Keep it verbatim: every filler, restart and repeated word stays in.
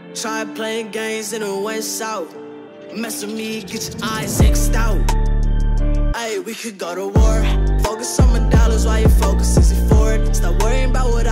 Try playing games in the west south. Mess with me, get your eyes X'd out. Ayy, we could go to war. Focus on my dollars while you focus sixty forward. Stop worrying about what